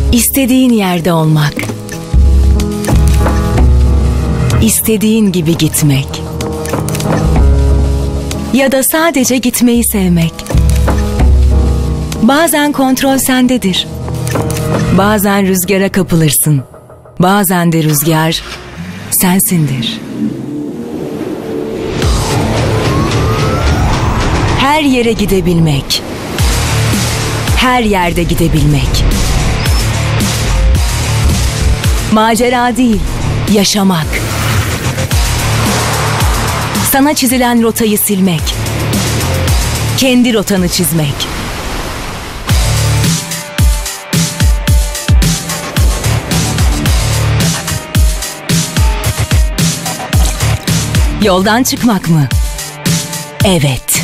İstediğin yerde olmak. İstediğin gibi gitmek. Ya da sadece gitmeyi sevmek. Bazen kontrol sendedir. Bazen rüzgara kapılırsın. Bazen de rüzgar sensindir. Her yere gidebilmek. Her yerde gidebilmek. Macera değil, yaşamak. Sana çizilen rotayı silmek. Kendi rotanı çizmek. Yoldan çıkmak mı? Evet.